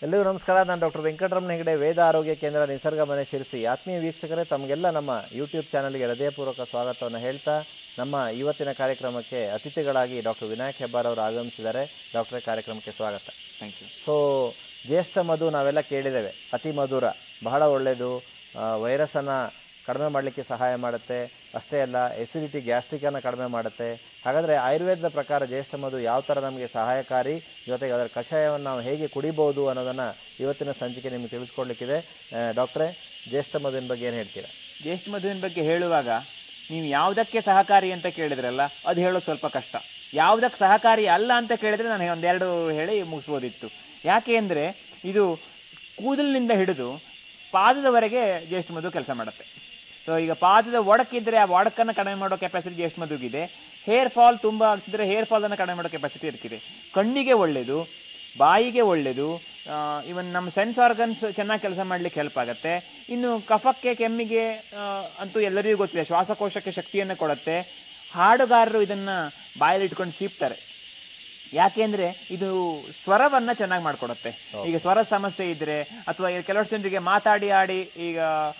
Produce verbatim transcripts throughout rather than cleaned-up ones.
ಎಲ್ಲರಿಗೂ ನಮಸ್ಕಾರ. ನಾನು ಡಾಕ್ಟರ್ ವೆಂಕಟರಮಣ ಹೆಗಡೆ, ವೇದ ಆರೋಗ್ಯ ಕೇಂದ್ರ, ನಿಸರ್ಗ ಮನೆ ಶಿರಸಿ. ಆತ್ಮೀಯ ವೀಕ್ಷಕರೇ, ತಮಗೆಲ್ಲ ನಮ್ಮ ಯೂಟ್ಯೂಬ್ ಚಾನಲ್ಗೆ ಹೃದಯಪೂರ್ವಕ ಸ್ವಾಗತವನ್ನು ಹೇಳ್ತಾ, ನಮ್ಮ ಇವತ್ತಿನ ಕಾರ್ಯಕ್ರಮಕ್ಕೆ ಅತಿಥಿಗಳಾಗಿ ಡಾಕ್ಟರ್ ವಿನಾಯಕ್ ಹೆಬ್ಬಾರ್ ಅವರು ಆಗಮಿಸಿದ್ದಾರೆ. ಡಾಕ್ಟರೇ, ಕಾರ್ಯಕ್ರಮಕ್ಕೆ ಸ್ವಾಗತ. Thank you. ಸೊ ಜ್ಯೇಷ್ಠ ಮಧು ನಾವೆಲ್ಲ ಕೇಳಿದ್ದೇವೆ, ಅತಿ ಮಧುರ, ಬಹಳ ಒಳ್ಳೆಯದು, ವೈರಸನ್ನು ಕಡಿಮೆ ಮಾಡಲಿಕ್ಕೆ ಸಹಾಯ ಮಾಡುತ್ತೆ. ಅಷ್ಟೇ ಅಲ್ಲ, ಎಸಿಡಿಟಿ, ಗ್ಯಾಸ್ಟ್ರಿಕನ್ನು ಕಡಿಮೆ ಮಾಡುತ್ತೆ. ಹಾಗಾದರೆ ಆಯುರ್ವೇದದ ಪ್ರಕಾರ ಜ್ಯೇಷ್ಠ ಮಧು ಯಾವ ಥರ ನಮಗೆ ಸಹಾಯಕಾರಿ, ಜೊತೆಗೆ ಅದರ ಕಷಾಯವನ್ನು ನಾವು ಹೇಗೆ ಕುಡಿಬೋದು ಅನ್ನೋದನ್ನು ಇವತ್ತಿನ ಸಂಚಿಕೆ ನಿಮಗೆ ತಿಳಿಸ್ಕೊಡ್ಲಿಕ್ಕಿದೆ. ಡಾಕ್ಟ್ರೇ, ಜ್ಯೇಷ್ಠ ಮಧುವಿನ ಬಗ್ಗೆ ಏನು ಹೇಳ್ತೀರಾ? ಜ್ಯೇಷ್ಠ ಮಧುವಿನ ಬಗ್ಗೆ ಹೇಳುವಾಗ ನೀವು ಯಾವುದಕ್ಕೆ ಸಹಕಾರಿ ಅಂತ ಕೇಳಿದ್ರಲ್ಲ, ಅದು ಹೇಳೋದು ಸ್ವಲ್ಪ ಕಷ್ಟ. ಯಾವುದಕ್ಕೆ ಸಹಕಾರಿ ಅಲ್ಲ ಅಂತ ಕೇಳಿದರೆ ನಾನು ಒಂದೆರಡು ಹೇಳಿ ಮುಗಿಸ್ಬೋದಿತ್ತು. ಯಾಕೆ ಅಂದರೆ ಇದು ಕೂದಲಿನಿಂದ ಹಿಡಿದು ಪಾದದವರೆಗೆ ಜ್ಯೇಷ್ಠ ಮಧು ಕೆಲಸ ಮಾಡುತ್ತೆ. ಸೊ ಈಗ ಪಾದದ ಒಡಕಿದ್ರೆ ಆ ಒಡಕನ್ನು ಕಡಿಮೆ ಮಾಡೋ ಕೆಪಾಸಿಟಿ ಜ್ಯೇಷ್ಠ ಮಧುಗಿದೆ. ಹೇರ್ ಫಾಲ್ ತುಂಬ ಆಗ್ತಿದ್ರೆ ಹೇರ್ ಫಾಲನ್ನು ಕಡಿಮೆ ಮಾಡೋ ಕೆಪಾಸಿಟಿ ಇರ್ತಿದೆ. ಕಣ್ಣಿಗೆ ಒಳ್ಳೆಯದು, ಬಾಯಿಗೆ ಒಳ್ಳೆಯದು, ಇವನ್ ನಮ್ಮ ಸೆನ್ಸ್ ಆರ್ಗನ್ಸ್ ಚೆನ್ನಾಗಿ ಕೆಲಸ ಮಾಡಲಿಕ್ಕೆ ಹೆಲ್ಪ್ ಆಗುತ್ತೆ. ಇನ್ನು ಕಫಕ್ಕೆ, ಕೆಮ್ಮಿಗೆ ಅಂತೂ ಎಲ್ಲರಿಗೂ ಗೊತ್ತಿದೆ, ಶ್ವಾಸಕೋಶಕ್ಕೆ ಶಕ್ತಿಯನ್ನು ಕೊಡುತ್ತೆ. ಹಾಡುಗಾರರು ಇದನ್ನು ಬಾಯಲ್ಲಿ ಇಟ್ಕೊಂಡು ಚೀಪ್ತಾರೆ. ಯಾಕೆಂದರೆ ಇದು ಸ್ವರವನ್ನು ಚೆನ್ನಾಗಿ ಮಾಡಿಕೊಡುತ್ತೆ. ಈಗ ಸ್ವರ ಸಮಸ್ಯೆ ಇದ್ದರೆ, ಅಥವಾ ಕೆಲವಷ್ಟು ಜನರಿಗೆ ಮಾತಾಡಿ ಆಡಿ, ಈಗ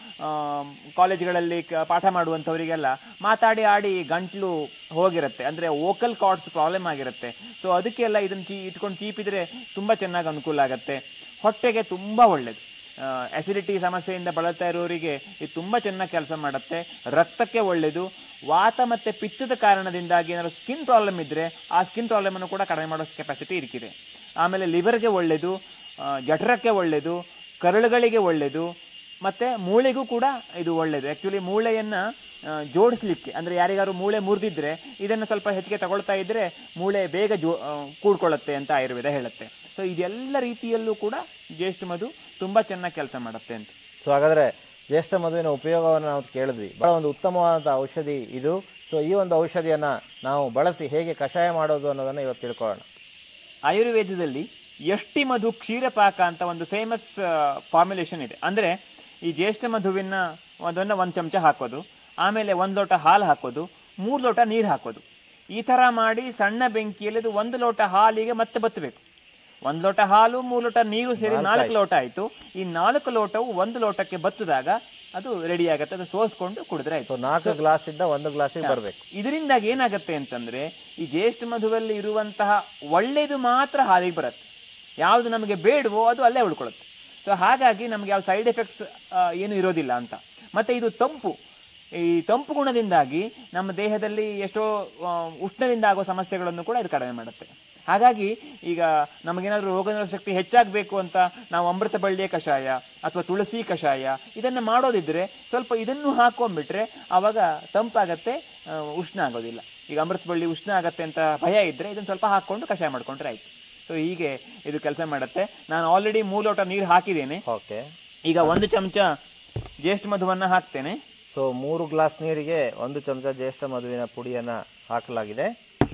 ಕಾಲೇಜ್ಗಳಲ್ಲಿ ಪಾಠ ಮಾಡುವಂಥವರಿಗೆಲ್ಲ ಮಾತಾಡಿ ಆಡಿ ಗಂಟ್ಲು ಹೋಗಿರುತ್ತೆ, ಅಂದರೆ ವೋಕಲ್ ಕಾರ್ಡ್ಸ್ ಪ್ರಾಬ್ಲಮ್ ಆಗಿರುತ್ತೆ. ಸೊ ಅದಕ್ಕೆಲ್ಲ ಇದನ್ನು ಚೀ ಇಟ್ಕೊಂಡು ಚೀಪಿದರೆ ತುಂಬ ಚೆನ್ನಾಗಿ ಅನುಕೂಲ ಆಗುತ್ತೆ. ಹೊಟ್ಟೆಗೆ ತುಂಬ ಒಳ್ಳೆಯದು. ಆ್ಯಸಿಡಿಟಿ ಸಮಸ್ಯೆಯಿಂದ ಬಳಲ್ತಾ ಇರೋರಿಗೆ ಇದು ತುಂಬ ಚೆನ್ನಾಗಿ ಕೆಲಸ ಮಾಡುತ್ತೆ. ರಕ್ತಕ್ಕೆ ಒಳ್ಳೆಯದು. ವಾತ ಮತ್ತು ಪಿತ್ತದ ಕಾರಣದಿಂದಾಗಿ ಏನಾದರೂ ಸ್ಕಿನ್ ಪ್ರಾಬ್ಲಮ್ ಇದ್ದರೆ ಆ ಸ್ಕಿನ್ ಪ್ರಾಬ್ಲಮನ್ನು ಕೂಡ ಕಡಿಮೆ ಮಾಡೋ ಕೆಪಾಸಿಟಿ ಇರಿಕಿದೆ. ಆಮೇಲೆ ಲಿವರ್ಗೆ ಒಳ್ಳೆಯದು, ಜಠರಕ್ಕೆ ಒಳ್ಳೆಯದು, ಕರುಳುಗಳಿಗೆ ಒಳ್ಳೆಯದು, ಮತ್ತು ಮೂಳೆಗೂ ಕೂಡ ಇದು ಒಳ್ಳೆಯದು. ಆ್ಯಕ್ಚುಲಿ ಮೂಳೆಯನ್ನು ಜೋಡಿಸ್ಲಿಕ್ಕೆ, ಅಂದರೆ ಯಾರಿಗಾರು ಮೂಳೆ ಮುರಿದಿದ್ರೆ ಇದನ್ನು ಸ್ವಲ್ಪ ಹೆಚ್ಚಿಗೆ ತಗೊಳ್ತಾ ಇದ್ದರೆ ಮೂಳೆ ಬೇಗ ಜೋ ಕೂಡ್ಕೊಳ್ಳುತ್ತೆ ಅಂತ ಆಯುರ್ವೇದ ಹೇಳುತ್ತೆ. ಸೊ ಇದೆಲ್ಲ ರೀತಿಯಲ್ಲೂ ಕೂಡ ಜ್ಯೇಷ್ಠ ಮಧು ತುಂಬ ಚೆನ್ನಾಗಿ ಕೆಲಸ ಮಾಡುತ್ತೆ ಅಂತ. ಸೊ ಹಾಗಾದರೆ ಜ್ಯೇಷ್ಠ ಮಧುವಿನ ಉಪಯೋಗವನ್ನು ನಾವು ಕೇಳಿದ್ವಿ. ಬಹಳ ಒಂದು ಉತ್ತಮವಾದ ಔಷಧಿ ಇದು. ಸೊ ಈ ಒಂದು ಔಷಧಿಯನ್ನು ನಾವು ಬಳಸಿ ಹೇಗೆ ಕಷಾಯ ಮಾಡೋದು ಅನ್ನೋದನ್ನು ಇವತ್ತು ತಿಳ್ಕೊಳ್ಳೋಣ. ಆಯುರ್ವೇದದಲ್ಲಿ ಯಷ್ಟಿ ಮಧು ಕ್ಷೀರಪಾಕ ಅಂತ ಒಂದು ಫೇಮಸ್ ಫಾರ್ಮುಲೇಷನ್ ಇದೆ. ಅಂದರೆ ಈ ಜ್ಯೇಷ್ಠ ಮಧುವಿನ ಅದನ್ನು ಒಂದು ಚಮಚ ಹಾಕೋದು, ಆಮೇಲೆ ಒಂದು ಲೋಟ ಹಾಲು ಹಾಕೋದು, ಮೂರು ಲೋಟ ನೀರು ಹಾಕೋದು. ಈ ಥರ ಮಾಡಿ ಸಣ್ಣ ಬೆಂಕಿಯಲ್ಲಿ ಅದು ಒಂದು ಲೋಟ ಹಾಲಿಗೆ ಮತ್ತೆ ಬತ್ತಬೇಕು. ಒಂದು ಲೋಟ ಹಾಲು, ಮೂರು ಲೋಟ ನೀರು ಸೇರಿ ನಾಲ್ಕು ಲೋಟ ಆಯಿತು. ಈ ನಾಲ್ಕು ಲೋಟವು ಒಂದು ಲೋಟಕ್ಕೆ ಬತ್ತಿದಾಗ ಅದು ರೆಡಿ ಆಗುತ್ತೆ. ಅದು ಸೋಸ್ಕೊಂಡು ಕುಡಿದ್ರೆ ಆಯಿತು. ನಾಲ್ಕು ಗ್ಲಾಸ್ ಇಂದ ಒಂದು ಗ್ಲಾಸಿಗೆ ಬರಬೇಕು. ಇದರಿಂದಾಗಿ ಏನಾಗುತ್ತೆ ಅಂತಂದರೆ, ಈ ಜ್ಯೇಷ್ಠ ಮಧುವಲ್ಲಿ ಇರುವಂತಹ ಒಳ್ಳೆಯದು ಮಾತ್ರ ಹಾಲಿಗೆ ಬರುತ್ತೆ, ಯಾವುದು ನಮಗೆ ಬೇಡವೋ ಅದು ಅಲ್ಲೇ ಉಳ್ಕೊಳ್ಳುತ್ತೆ. ಸೊ ಹಾಗಾಗಿ ನಮಗೆ ಯಾವ ಸೈಡ್ ಎಫೆಕ್ಟ್ಸ್ ಏನೂ ಇರೋದಿಲ್ಲ ಅಂತ. ಮತ್ತು ಇದು ತಂಪು, ಈ ತಂಪು ಗುಣದಿಂದಾಗಿ ನಮ್ಮ ದೇಹದಲ್ಲಿ ಎಷ್ಟೋ ಉಷ್ಣದಿಂದ ಆಗೋ ಸಮಸ್ಯೆಗಳನ್ನು ಕೂಡ ಇದು ಕಡಿಮೆ ಮಾಡುತ್ತೆ. ಹಾಗಾಗಿ ಈಗ ನಮಗೇನಾದರೂ ರೋಗನಿರೋಧಕ ಶಕ್ತಿ ಹೆಚ್ಚಾಗಬೇಕು ಅಂತ ನಾವು ಅಮೃತ ಬಳ್ಳಿಯ ಕಷಾಯ ಅಥವಾ ತುಳಸಿ ಕಷಾಯ ಇದನ್ನು ಮಾಡೋದಿದ್ದರೆ ಸ್ವಲ್ಪ ಇದನ್ನು ಹಾಕೊಂಡ್ಬಿಟ್ರೆ ಆವಾಗ ತಂಪಾಗತ್ತೆ, ಉಷ್ಣ ಆಗೋದಿಲ್ಲ. ಈಗ ಅಮೃತ ಬಳ್ಳಿ ಉಷ್ಣ ಆಗತ್ತೆ ಅಂತ ಭಯ ಇದ್ದರೆ ಇದನ್ನು ಸ್ವಲ್ಪ ಹಾಕ್ಕೊಂಡು ಕಷಾಯ ಮಾಡ್ಕೊಂಡ್ರೆ ಆಯಿತು. ಸೊ ಹೀಗೆ ಇದು ಕೆಲಸ ಮಾಡುತ್ತೆ. ನಾನು ಆಲ್ರೆಡಿ ಮೂರು ಲೋಟ ನೀರು ಹಾಕಿದ್ದೇನೆ. ಓಕೆ, ಈಗ ಒಂದು ಚಮಚ ಜ್ಯೇಷ್ಠ ಮಧುವನ್ನು ಹಾಕ್ತೇನೆ. ಸೊ ಮೂರು ಗ್ಲಾಸ್ ನೀರಿಗೆ ಒಂದು ಚಮಚ ಜ್ಯೇಷ್ಠ ಮಧುವಿನ ಪುಡಿಯನ್ನು ಹಾಕಲಾಗಿದೆ.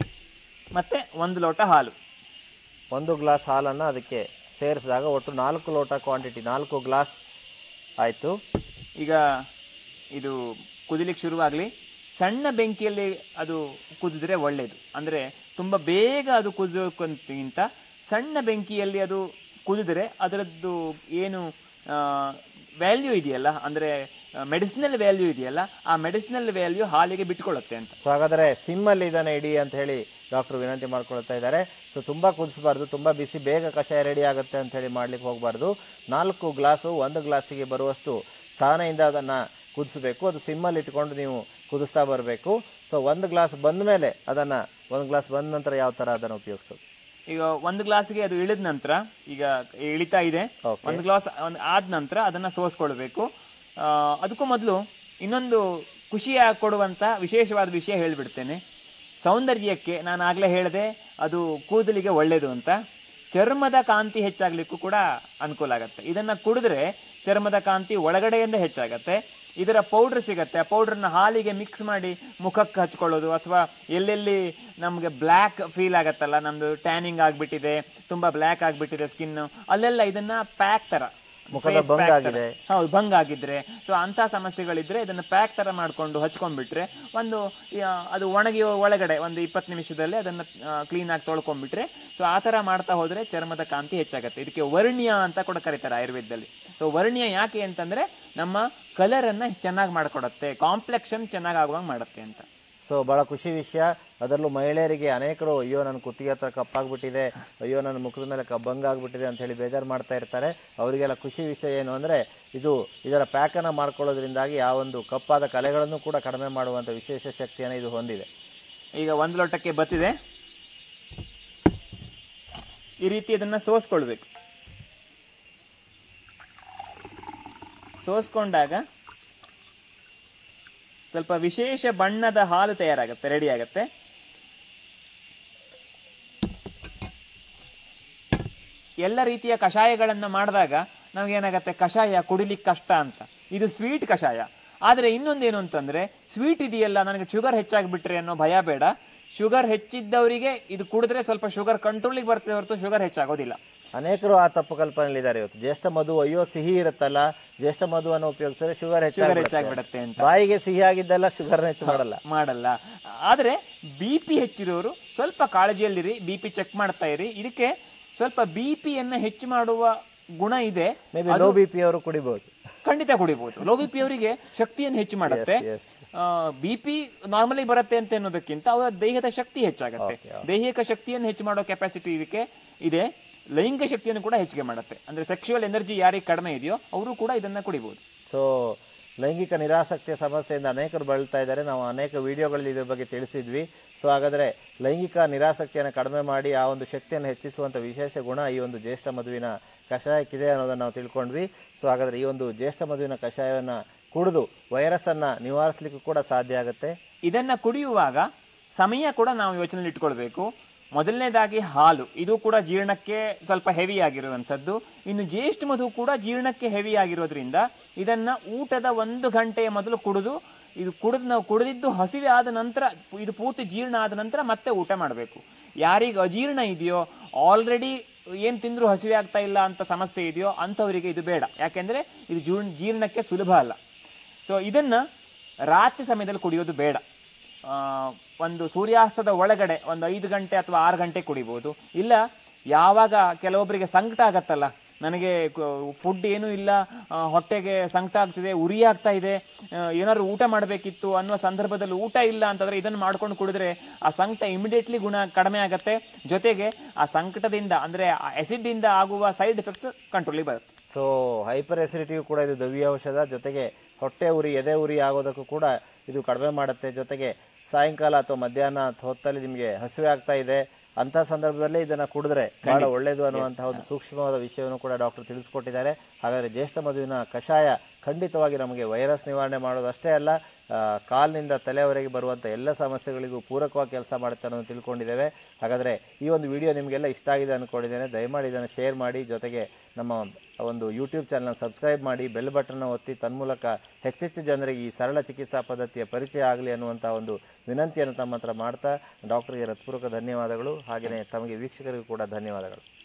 ಮತ್ತು ಒಂದು ಲೋಟ ಹಾಲು, ಒಂದು ಗ್ಲಾಸ್ ಹಾಲನ್ನು ಅದಕ್ಕೆ ಸೇರಿಸಿದಾಗ ಒಟ್ಟು ನಾಲ್ಕು ಲೋಟ ಕ್ವಾಂಟಿಟಿ, ನಾಲ್ಕು ಗ್ಲಾಸ್ ಆಯಿತು. ಈಗ ಇದು ಕುದಿಲಿಕ್ಕೆ ಶುರುವಾಗಲಿ. ಸಣ್ಣ ಬೆಂಕಿಯಲ್ಲಿ ಅದು ಕುದಿದ್ರೆ ಒಳ್ಳೆಯದು. ಅಂದರೆ ತುಂಬ ಬೇಗ ಅದು ಕುದಿಯೋಕ್ಕಿಂತ ಸಣ್ಣ ಬೆಂಕಿಯಲ್ಲಿ ಅದು ಕುದಿದ್ರೆ ಅದರದ್ದು ಏನು ವ್ಯಾಲ್ಯೂ ಇದೆಯಲ್ಲ, ಅಂದರೆ ಮೆಡಿಸಿನಲ್ ವ್ಯಾಲ್ಯೂ ಇದೆಯಲ್ಲ, ಆ ಮೆಡಿಸಿನಲ್ ವ್ಯಾಲ್ಯೂ ಹಾಲಿಗೆ ಬಿಟ್ಕೊಳ್ಳುತ್ತೆ ಅಂತ. ಸೊ ಹಾಗಾದರೆ ಸಿಮ್ಮಲ್ಲಿ ಇದನ್ನು ಇಡಿ ಅಂತ ಹೇಳಿ ಡಾಕ್ಟ್ರು ವಿನಂತಿ ಮಾಡ್ಕೊಳ್ತಾ ಇದ್ದಾರೆ. ಸೊ ತುಂಬ ಕುದಿಸಬಾರ್ದು, ತುಂಬ ಬಿಸಿ, ಬೇಗ ಕಷಾಯ ರೆಡಿ ಆಗುತ್ತೆ ಅಂಥೇಳಿ ಮಾಡ್ಲಿಕ್ಕೆ ಹೋಗಬಾರ್ದು. ನಾಲ್ಕು ಗ್ಲಾಸು ಒಂದು ಗ್ಲಾಸಿಗೆ ಬರುವಷ್ಟು ಸಹನೆಯಿಂದ ಅದನ್ನು ಕುದಿಸ್ಬೇಕು. ಅದು ಸಿಮ್ಮಲ್ಲಿ ಇಟ್ಕೊಂಡು ನೀವು ಕುದಿಸ್ತಾ ಬರಬೇಕು. ಸೊ ಒಂದು ಗ್ಲಾಸ್ ಬಂದ ಮೇಲೆ ಅದನ್ನು, ಒಂದು ಗ್ಲಾಸ್ ಬಂದ ನಂತರ ಯಾವ ಥರ ಅದನ್ನು ಉಪಯೋಗಿಸೋದು? ಈಗ ಒಂದು ಗ್ಲಾಸ್ಗೆ ಅದು ಇಳಿದ ನಂತರ, ಈಗ ಇಳಿತಾ ಇದೆ, ಒಂದು ಗ್ಲಾಸ್ ಒಂದು ಆದ ನಂತರ ಅದನ್ನು ಸೋಸ್ಕೊಳ್ಬೇಕು. ಅದಕ್ಕೂ ಮೊದಲು ಇನ್ನೊಂದು ಖುಷಿಯಾಗಿ ಕೊಡುವಂಥ ವಿಶೇಷವಾದ ವಿಷಯ ಹೇಳಿಬಿಡ್ತೇನೆ. ಸೌಂದರ್ಯಕ್ಕೆ ನಾನು ಆಗಲೇ ಹೇಳಿದೆ ಅದು ಕೂದಲಿಗೆ ಒಳ್ಳೆಯದು ಅಂತ. ಚರ್ಮದ ಕಾಂತಿ ಹೆಚ್ಚಾಗಲಿಕ್ಕೂ ಕೂಡ ಅನುಕೂಲ ಆಗುತ್ತೆ. ಇದನ್ನು ಕುಡಿದ್ರೆ ಚರ್ಮದ ಕಾಂತಿ ಒಳಗಡೆಯಿಂದ ಹೆಚ್ಚಾಗತ್ತೆ. ಇದರ ಪೌಡ್ರ್ ಸಿಗುತ್ತೆ. ಆ ಪೌಡ್ರನ್ನ ಹಾಲಿಗೆ ಮಿಕ್ಸ್ ಮಾಡಿ ಮುಖಕ್ಕೆ ಹಚ್ಕೊಳ್ಳೋದು, ಅಥವಾ ಎಲ್ಲೆಲ್ಲಿ ನಮಗೆ ಬ್ಲ್ಯಾಕ್ ಫೀಲ್ ಆಗುತ್ತಲ್ಲ, ನಮ್ಮದು ಟ್ಯಾನಿಂಗ್ ಆಗಿಬಿಟ್ಟಿದೆ, ತುಂಬ ಬ್ಲ್ಯಾಕ್ ಆಗಿಬಿಟ್ಟಿದೆ ಸ್ಕಿನ್ನು, ಅಲ್ಲೆಲ್ಲ ಇದನ್ನು ಪ್ಯಾಕ್ ಥರ ಮುಖದ face ಭಂಗ pack ಆಗಿದೆ. ತರ- ಹೌದು ಭಂಗ ಆಗಿದ್ರೆ, ಸೊ ಅಂಥ ಸಮಸ್ಯೆಗಳಿದ್ರೆ ಇದನ್ನು ಪ್ಯಾಕ್ ತರ ಮಾಡ್ಕೊಂಡು ಹಚ್ಕೊಂಡ್ಬಿಟ್ರೆ ಒಂದು ಆ, ಅದು ಒಣಗಿಯೋ ಒಳಗಡೆ ಒಂದು ಇಪ್ಪತ್ತು ನಿಮಿಷದಲ್ಲಿ ಅದನ್ನು ಕ್ಲೀನ್ ಆಗಿ ತೊಳ್ಕೊಂಡ್ಬಿಟ್ರೆ, ಸೊ ಆ ಥರ ಮಾಡ್ತಾ ಹೋದ್ರೆ ಚರ್ಮದ ಕಾಂತಿ ಹೆಚ್ಚಾಗುತ್ತೆ. ಇದಕ್ಕೆ ವರ್ಣ್ಯ ಅಂತ ಕೂಡ ಕರೀತಾರೆ ಆಯುರ್ವೇದದಲ್ಲಿ. ಸೊ ವರ್ಣ್ಯ ಯಾಕೆ ಅಂತಂದ್ರೆ ನಮ್ಮ ಕಲರನ್ನು ಚೆನ್ನಾಗಿ ಮಾಡಿಕೊಡುತ್ತೆ, ಕಾಂಪ್ಲೆಕ್ಷನ್ ಚೆನ್ನಾಗಿ ಆಗುವಂಗೆ ಮಾಡುತ್ತೆ ಅಂತ. ಸೊ ಭಾಳ ಖುಷಿ ವಿಷಯ. ಅದರಲ್ಲೂ ಮಹಿಳೆಯರಿಗೆ ಅನೇಕರು ಅಯ್ಯೋ ನನ್ನ ಕುತ್ತಿಗೆ ಹತ್ರ ಕಪ್ಪಾಗ್ಬಿಟ್ಟಿದೆ, ಅಯ್ಯೋ ನನ್ನ ಮುಖದ ಮೇಲೆ ಕಬ್ಬಂಗ ಆಗಿಬಿಟ್ಟಿದೆ ಅಂತ ಹೇಳಿ ಬೇಜಾರು ಮಾಡ್ತಾ ಇರ್ತಾರೆ. ಅವರಿಗೆಲ್ಲ ಖುಷಿ ವಿಷಯ ಏನು ಅಂದರೆ ಇದು ಇದರ ಪ್ಯಾಕನ್ನು ಮಾಡ್ಕೊಳ್ಳೋದ್ರಿಂದಾಗಿ ಆ ಒಂದು ಕಪ್ಪಾದ ಕಲೆಗಳನ್ನು ಕೂಡ ಕಡಿಮೆ ಮಾಡುವಂಥ ವಿಶೇಷ ಶಕ್ತಿಯನ್ನು ಇದು ಹೊಂದಿದೆ. ಈಗ ಒಂದು ಲೋಟಕ್ಕೆ ಬತ್ತಿದೆ, ಈ ರೀತಿ ಇದನ್ನು ಸೋಸ್ಕೊಳ್ಬೇಕು. ಸೋಸ್ಕೊಂಡಾಗ ಸ್ವಲ್ಪ ವಿಶೇಷ ಬಣ್ಣದ ಹಾಲು ತಯಾರಾಗುತ್ತೆ, ರೆಡಿ ಆಗುತ್ತೆ. ಎಲ್ಲ ರೀತಿಯ ಕಷಾಯಗಳನ್ನು ಮಾಡಿದಾಗ ನಮಗೇನಾಗತ್ತೆ, ಕಷಾಯ ಕುಡಿಲಿಕ್ಕೆ ಕಷ್ಟ ಅಂತ. ಇದು ಸ್ವೀಟ್ ಕಷಾಯ. ಆದರೆ ಇನ್ನೊಂದೇನು ಅಂತಂದರೆ, ಸ್ವೀಟ್ ಇದೆಯಲ್ಲ ನನಗೆ ಶುಗರ್ ಹೆಚ್ಚಾಗಿಬಿಟ್ರೆ ಅನ್ನೋ ಭಯ ಬೇಡ. ಶುಗರ್ ಹೆಚ್ಚಿದ್ದವರಿಗೆ ಇದು ಕುಡಿದ್ರೆ ಸ್ವಲ್ಪ ಶುಗರ್ ಕಂಟ್ರೋಲಿಗೆ ಬರ್ತದೆ ಹೊರತು ಶುಗರ್ ಹೆಚ್ಚಾಗೋದಿಲ್ಲ. ಅನೇಕರು ಆ ತಪ್ಪು ಕಲ್ಪನೆಯಲ್ಲಿದ್ದಾರೆ. ಇವತ್ತು ಜ್ಯೇಷ್ಠ ಮಧು ಅಯ್ಯೋ ಸಿಹಿ ಇರುತ್ತಲ್ಲ, ಜ್ಯೇಷ್ಠ ಮಧುವನ್ನು ಉಪಯೋಗಿಸಿದ್ರೆ ಶುಗರ್ ಹೆಚ್ಚಾಗ್ಬಿಡುತ್ತೆ ಅಂತ. ಬಾಯಿಗೆ ಸಿಹಿ ಆಗಿದ್ದೆಲ್ಲ ಶುಗರ್ ಹೆಚ್ಚು ಮಾಡಲ್ಲ ಮಾಡಲ್ಲ ಆದರೆ ಬಿ ಪಿ ಹೆಚ್ಚಿರೋರು ಸ್ವಲ್ಪ ಕಾಳಜಿಯಲ್ಲಿರಿ, ಬಿ ಪಿ ಚೆಕ್ ಮಾಡ್ತಾ ಇರಿ. ಇದಕ್ಕೆ ಸ್ವಲ್ಪ ಬಿ ಪಿಯನ್ನು ಹೆಚ್ಚು ಮಾಡುವ ಗುಣ ಇದೆ. Maybe low B P ಅವರು ಕುಡಿಬಹುದು, ಖಂಡಿತ ಕುಡಿಬಹುದು. ಲೋ ಬಿ ಪಿ ಅವರಿಗೆ ಶಕ್ತಿಯನ್ನು ಹೆಚ್ಚು ಮಾಡುತ್ತೆ. ಬಿ ಪಿ ನಾರ್ಮಲಿ ಬರುತ್ತೆ ಅಂತ ಅನ್ನೋದಕ್ಕಿಂತ ಅವರ ದೇಹದ ಶಕ್ತಿ ಹೆಚ್ಚಾಗುತ್ತೆ. ದೈಹಿಕ ಶಕ್ತಿಯನ್ನು ಹೆಚ್ಚು ಮಾಡೋ ಕೆಪಾಸಿಟಿ ಇದಕ್ಕೆ ಇದೆ. ಲೈಂಗಿಕ ಶಕ್ತಿಯನ್ನು ಕೂಡ ಹೆಚ್ಚಿಗೆ ಮಾಡುತ್ತೆ. ಅಂದರೆ ಸೆಕ್ಷುವಲ್ ಎನರ್ಜಿ ಯಾರಿಗೆ ಕಡಿಮೆ ಇದೆಯೋ ಅವರು ಕೂಡ ಇದನ್ನು ಕುಡಿಬಹುದು. ಸೊ ಲೈಂಗಿಕ ನಿರಾಸಕ್ತಿಯ ಸಮಸ್ಯೆಯಿಂದ ಅನೇಕರು ಬಳಲ್ತಾ ಇದ್ದಾರೆ. ನಾವು ಅನೇಕ ವಿಡಿಯೋಗಳಲ್ಲಿ ಇದ್ರ ಬಗ್ಗೆ ತಿಳಿಸಿದ್ವಿ. ಸೊ ಹಾಗಾದರೆ ಲೈಂಗಿಕ ನಿರಾಸಕ್ತಿಯನ್ನು ಕಡಿಮೆ ಮಾಡಿ ಆ ಒಂದು ಶಕ್ತಿಯನ್ನು ಹೆಚ್ಚಿಸುವಂಥ ವಿಶೇಷ ಗುಣ ಈ ಒಂದು ಜ್ಯೇಷ್ಠ ಮಧುವಿನ ಕಷಾಯಕ್ಕಿದೆ ಅನ್ನೋದನ್ನು ನಾವು ತಿಳ್ಕೊಂಡ್ವಿ. ಸೊ ಹಾಗಾದರೆ ಈ ಒಂದು ಜ್ಯೇಷ್ಠ ಮಧುವಿನ ಕಷಾಯವನ್ನು ಕುಡಿದು ವೈರಸ್ಸನ್ನು ನಿವಾರಿಸಲಿಕ್ಕೂ ಕೂಡ ಸಾಧ್ಯ ಆಗುತ್ತೆ. ಇದನ್ನು ಕುಡಿಯುವಾಗ ಸಮಯ ಕೂಡ ನಾವು ಯೋಚನೆಯಲ್ಲಿ ಇಟ್ಕೊಳ್ಬೇಕು. ಮೊದಲನೇದಾಗಿ ಹಾಲು, ಇದು ಕೂಡ ಜೀರ್ಣಕ್ಕೆ ಸ್ವಲ್ಪ ಹೆವಿ ಆಗಿರುವಂಥದ್ದು. ಇನ್ನು ಜ್ಯೇಷ್ಠ ಮಧು ಕೂಡ ಜೀರ್ಣಕ್ಕೆ ಹೆವಿ ಆಗಿರೋದ್ರಿಂದ ಇದನ್ನು ಊಟದ ಒಂದು ಗಂಟೆಯ ಮೊದಲು ಕುಡಿದು, ಇದು ಕುಡಿದು ನಾವು ಕುಡಿದಿದ್ದು ಹಸಿವೆ ಆದ ನಂತರ, ಇದು ಪೂರ್ತಿ ಜೀರ್ಣ ಆದ ನಂತರ ಮತ್ತೆ ಊಟ ಮಾಡಬೇಕು. ಯಾರಿಗೆ ಅಜೀರ್ಣ ಇದೆಯೋ, ಆಲ್ರೆಡಿ ಏನು ತಿಂದರೂ ಹಸಿವೆ ಆಗ್ತಾ ಇಲ್ಲ ಅಂತ ಸಮಸ್ಯೆ ಇದೆಯೋ ಅಂಥವರಿಗೆ ಇದು ಬೇಡ. ಯಾಕೆಂದರೆ ಇದು ಜೀರ್ಣ ಜೀರ್ಣಕ್ಕೆ ಸುಲಭ ಅಲ್ಲ. ಸೊ ಇದನ್ನು ರಾತ್ರಿ ಸಮಯದಲ್ಲಿ ಕುಡಿಯೋದು ಬೇಡ. ಒಂದು ಸೂರ್ಯಾಸ್ತದ ಒಳಗಡೆ ಒಂದು ಐದು ಗಂಟೆ ಅಥವಾ ಆರು ಗಂಟೆ ಕುಡಿಬೋದು. ಇಲ್ಲ ಯಾವಾಗ ಕೆಲವೊಬ್ಬರಿಗೆ ಸಂಕಟ ಆಗತ್ತಲ್ಲ, ನನಗೆ ಫುಡ್ ಏನೂ ಇಲ್ಲ, ಹೊಟ್ಟೆಗೆ ಸಂಕಟ ಆಗ್ತಿದೆ, ಉರಿ ಆಗ್ತಾ ಇದೆ, ಏನಾದ್ರು ಊಟ ಮಾಡಬೇಕಿತ್ತು ಅನ್ನೋ ಸಂದರ್ಭದಲ್ಲಿ ಊಟ ಇಲ್ಲ ಅಂತಂದರೆ ಇದನ್ನು ಮಾಡ್ಕೊಂಡು ಕುಡಿದ್ರೆ ಆ ಸಂಕಟ ಇಮಿಡಿಯೇಟ್ಲಿ ಗುಣ ಕಡಿಮೆ ಆಗುತ್ತೆ. ಜೊತೆಗೆ ಆ ಸಂಕಟದಿಂದ ಅಂದರೆ ಆ ಆ್ಯಸಿಡ್ಡಿಂದ ಆಗುವ ಸೈಡ್ ಎಫೆಕ್ಟ್ಸ್ ಕಂಟ್ರೋಲಿಗೆ ಬರುತ್ತೆ. ಸೊ ಹೈಪರ್ ಎಸಿಡಿಟಿಗೂ ಕೂಡ ಇದು ದವ್ಯ ಔಷಧ. ಜೊತೆಗೆ ಹೊಟ್ಟೆ ಉರಿ, ಎದೆ ಉರಿ ಆಗೋದಕ್ಕೂ ಕೂಡ ಇದು ಕಡಿಮೆ ಮಾಡುತ್ತೆ. ಜೊತೆಗೆ ಸಾಯಂಕಾಲ ಅಥವಾ ಮಧ್ಯಾಹ್ನ ಹೊತ್ತಲ್ಲಿ ನಿಮಗೆ ಹಸಿವೆ ಆಗ್ತಾ ಇದೆ ಅಂಥ ಸಂದರ್ಭದಲ್ಲಿ ಇದನ್ನು ಕುಡಿದ್ರೆ ಬಹಳ ಒಳ್ಳೆಯದು ಅನ್ನುವಂತಹ ಒಂದು ಸೂಕ್ಷ್ಮವಾದ ವಿಷಯವನ್ನು ಕೂಡ ಡಾಕ್ಟರ್ ತಿಳಿಸ್ಕೊಟ್ಟಿದ್ದಾರೆ. ಹಾಗಾದರೆ ಜ್ಯೇಷ್ಠ ಮಧುವಿನ ಕಷಾಯ ಖಂಡಿತವಾಗಿ ನಮಗೆ ವೈರಸ್ ನಿವಾರಣೆ ಮಾಡೋದಷ್ಟೇ ಅಲ್ಲ, ಕಾಲಿನಿಂದ ತಲೆಯವರೆಗೆ ಬರುವಂಥ ಎಲ್ಲ ಸಮಸ್ಯೆಗಳಿಗೂ ಪೂರಕವಾಗಿ ಕೆಲಸ ಮಾಡುತ್ತೆ ಅನ್ನೋದು ತಿಳ್ಕೊಂಡಿದ್ದೇವೆ. ಹಾಗಾದರೆ ಈ ಒಂದು ವಿಡಿಯೋ ನಿಮಗೆಲ್ಲ ಇಷ್ಟ ಆಗಿದೆ ಅಂದ್ಕೊಂಡಿದ್ದೇನೆ. ದಯಮಾಡಿ ಇದನ್ನು ಶೇರ್ ಮಾಡಿ, ಜೊತೆಗೆ ನಮ್ಮ ಒಂದು ಯೂಟ್ಯೂಬ್ ಚಾನಲ್ನ ಸಬ್ಸ್ಕ್ರೈಬ್ ಮಾಡಿ, ಬೆಲ್ ಬಟನ್ನ ಒತ್ತಿ, ತನ್ಮೂಲಕ ಹೆಚ್ಚೆಚ್ಚು ಜನರಿಗೆ ಈ ಸರಳ ಚಿಕಿತ್ಸಾ ಪದ್ಧತಿಯ ಪರಿಚಯ ಆಗಲಿ ಅನ್ನುವಂಥ ಒಂದು ವಿನಂತಿಯನ್ನು ತಮ್ಮ ಹತ್ರ ಮಾಡ್ತಾ ಡಾಕ್ಟರ್ಗೆ ಹೃತ್ಪೂರ್ವಕ ಧನ್ಯವಾದಗಳು. ಹಾಗೆಯೇ ತಮಗೆ ವೀಕ್ಷಕರಿಗೂ ಕೂಡ ಧನ್ಯವಾದಗಳು.